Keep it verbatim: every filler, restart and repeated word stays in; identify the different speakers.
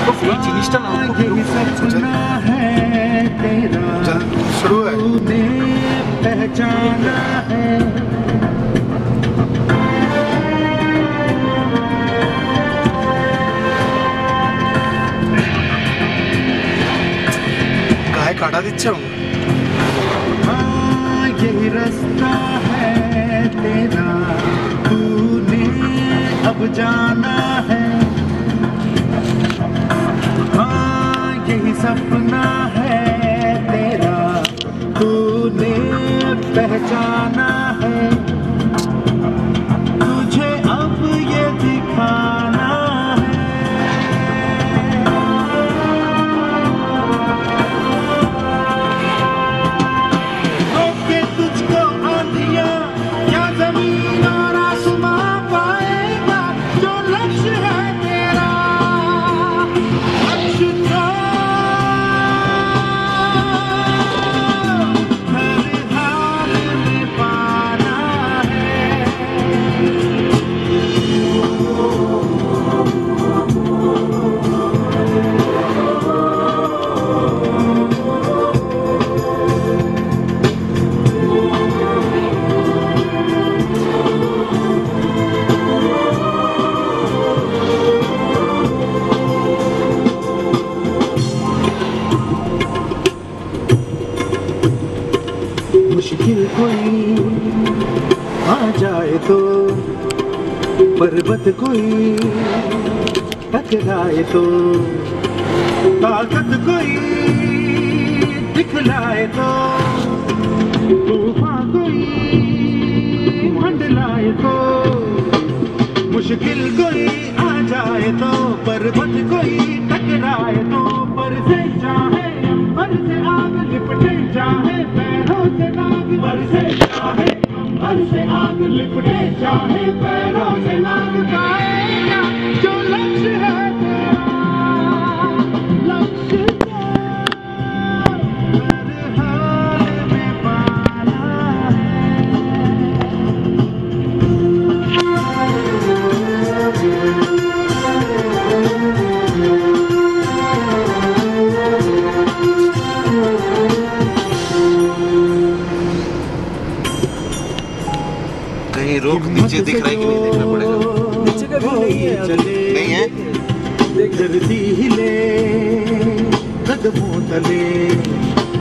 Speaker 1: जिनिसটা না খুব
Speaker 2: सपना है तेरा
Speaker 1: चल शुरू है
Speaker 2: तूने पहचाना है
Speaker 1: काहे काटा दिच्छा हूँ
Speaker 2: हाँ यही रास्ता है तेरा तूने अब जाना है हाँ यही सपना है तेरा तूने पहचाना है तुझे अब ये दिखाना मुश्किल कोई आ जाए तो पर्वत कोई टकराए तो ताकत कोई दिखलाए तो तूफान कोई मंडलाए तो मुश्किल कोई आ जाए तो पर्वत कोई टकराए तो पर से चाहे अंबर से आग लिपटे चाहे पैरों से नाग बरसे चाहे अंबर से आग लिपटे चाहे पैरों से नाग पाएगा जो लक्ष्य है लक्ष्य हर हाल में पाना
Speaker 1: कहीं रोक नीचे दिख रहा है कि नहीं देखना पड़ेगा
Speaker 3: नीचे कभी नहीं है
Speaker 1: नहीं है
Speaker 2: धरती हिले कदमों तले